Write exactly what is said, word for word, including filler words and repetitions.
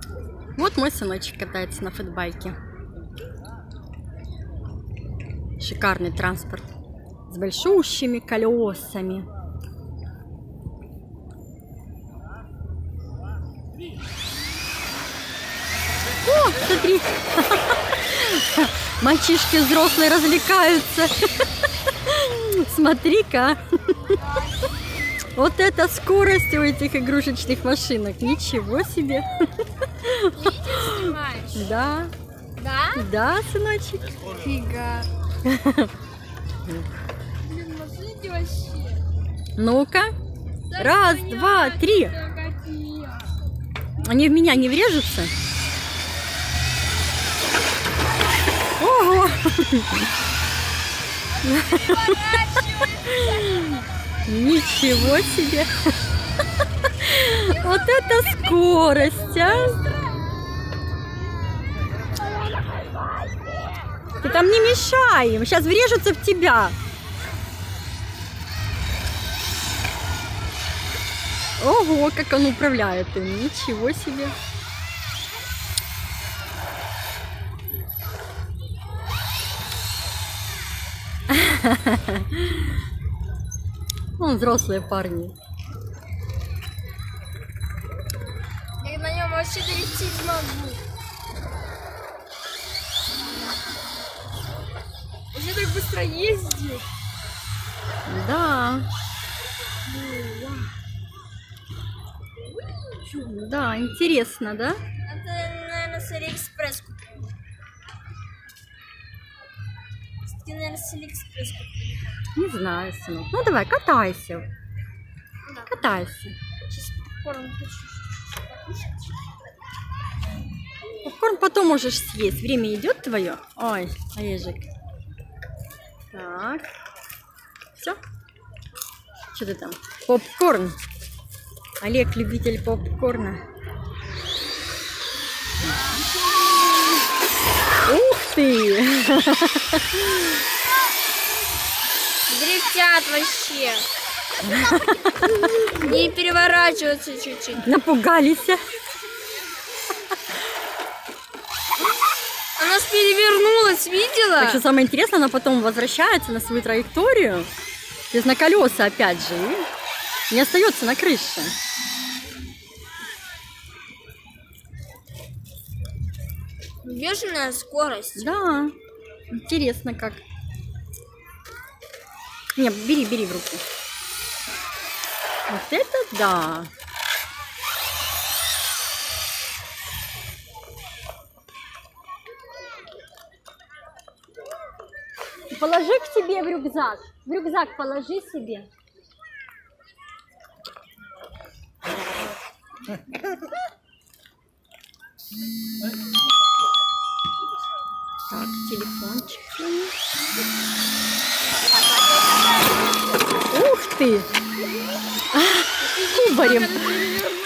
Вот мой сыночек катается на фэтбайке. Шикарный транспорт с большущими колесами. О, смотри! Мальчишки взрослые развлекаются. Смотри-ка. Вот это скорость у этих игрушечных машинок. Ничего себе. Да. Да? Да, сыночек. Фига. Блин, смотрите вообще. Ну-ка. Раз, два, три. Они в меня не врежутся? Ого! Ничего себе! Вот это скорость, а! Ты там не мешай им, сейчас врежутся в тебя. Ого, как он управляет им, ничего себе. Вон взрослые парни. Я на нем вообще долететь могу. Вообще так быстро ездит. Да. Да, интересно, да? Это, наверное, с Алиэкспресс купил. Ты, наверное, с Алиэкспресс купил. Не знаю, сынок. Ну давай, катайся. Да. Катайся. Сейчас попкорн хочу. Попкорн потом можешь съесть. Время идет твое. Ой, Олежек. Так. Все? Что ты там? Попкорн. Олег, любитель попкорна. Ух ты! Дрифтят вообще. Не переворачиваться чуть-чуть. Напугались. Она ж перевернулась, видела? Так что самое интересное, она потом возвращается на свою траекторию. То есть на колеса опять же. И не остается на крыше. Бешеная скорость. Да. Интересно как. Не, бери, бери в руку. Вот это да. Положи к себе в рюкзак. В рюкзак положи себе. Так, телефончик. Ух ты! А, кубарем.